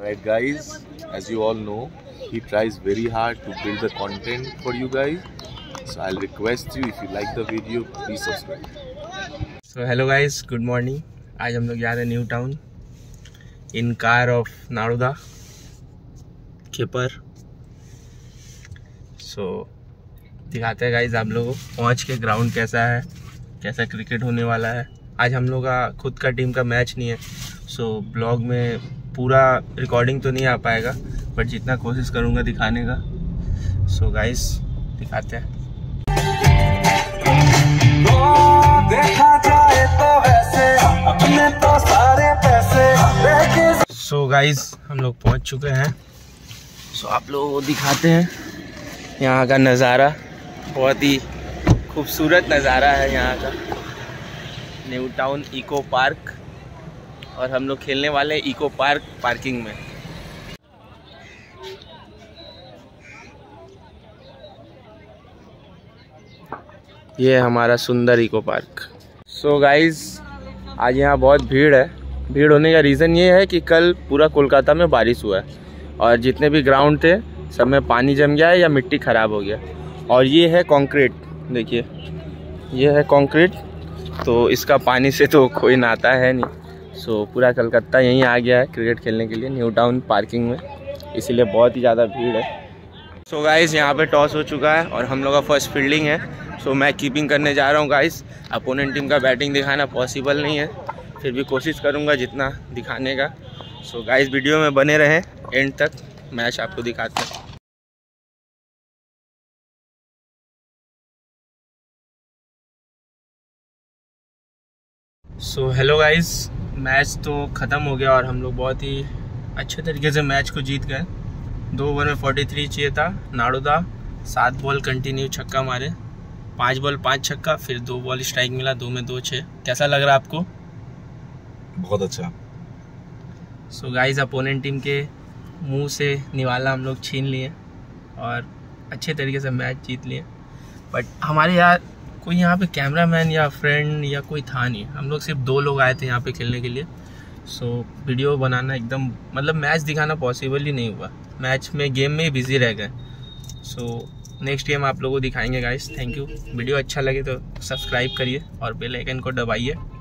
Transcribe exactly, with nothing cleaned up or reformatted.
Alright guys, as you all know, he tries very hard to build the content for you guys. So I'll request you, if you like the video, please subscribe. So hello guys, good morning. आज हम लोग जा रहे हैं new town in car of नाड़ुदा खेपर. So दिखाते हैं गाइज आप लोगों को पहुँच के ग्राउंड कैसा है, कैसा क्रिकेट होने वाला है. आज हम लोग का खुद का टीम का मैच नहीं है, सो so, ब्लॉग में पूरा रिकॉर्डिंग तो नहीं आ पाएगा, बट जितना कोशिश करूँगा दिखाने का. सो so, गाइज दिखाते हैं. देखा जाए तो वैसे अपने तो सारे पैसे. सो गाइज हम लोग पहुंच चुके हैं. सो so, आप लोगों को दिखाते हैं यहाँ का नज़ारा. बहुत ही खूबसूरत नज़ारा है यहाँ का. न्यू टाउन इको पार्क, और हम लोग खेलने वाले इको पार्क पार्किंग में. ये है हमारा सुंदर इको पार्क. सो गाइज आज यहाँ बहुत भीड़ है. भीड़ होने का रीज़न ये है कि कल पूरा कोलकाता में बारिश हुआ है और जितने भी ग्राउंड थे सब में पानी जम गया है या मिट्टी ख़राब हो गया. और ये है कंक्रीट, देखिए ये है कंक्रीट, तो इसका पानी से तो कोई नाता है नहीं. सो so, पूरा कलकत्ता यहीं आ गया है क्रिकेट खेलने के लिए न्यू टाउन पार्किंग में, इसीलिए बहुत ही ज़्यादा भीड़ है. सो so गाइस यहाँ पे टॉस हो चुका है और हम लोग का फर्स्ट फील्डिंग है. सो so, मैं कीपिंग करने जा रहा हूँ गाइस. अपोनेंट टीम का बैटिंग दिखाना पॉसिबल नहीं है, फिर भी कोशिश करूँगा जितना दिखाने का. सो so, गाइस वीडियो में बने रहें एंड तक, मैच आपको दिखाते हैं. सो हेलो गाइस, मैच तो ख़त्म हो गया और हम लोग बहुत ही अच्छे तरीके से मैच को जीत गए. दो ओवर में तैंतालीस चाहिए था. नाड़ुदा सात बॉल कंटिन्यू छक्का मारे, पांच बॉल पांच छक्का, फिर दो बॉल स्ट्राइक मिला, दो में दो छः. कैसा लग रहा है आपको? बहुत अच्छा. सो गाइस अपोनेंट टीम के मुंह से निवाला हम लोग छीन लिए और अच्छे तरीके से मैच जीत लिए. बट हमारे यहाँ कोई यहाँ पे कैमरामैन या फ्रेंड या कोई था नहीं. हम लोग सिर्फ दो लोग आए थे यहाँ पे खेलने के लिए. सो so, वीडियो बनाना एकदम मतलब मैच दिखाना पॉसिबल ही नहीं हुआ. मैच में गेम में ही बिजी रह गए. सो नेक्स्ट गेम आप लोगों को दिखाएंगे गाइस. Thank you. वीडियो अच्छा लगे तो सब्सक्राइब करिए और बेल आइकन को दबाइए.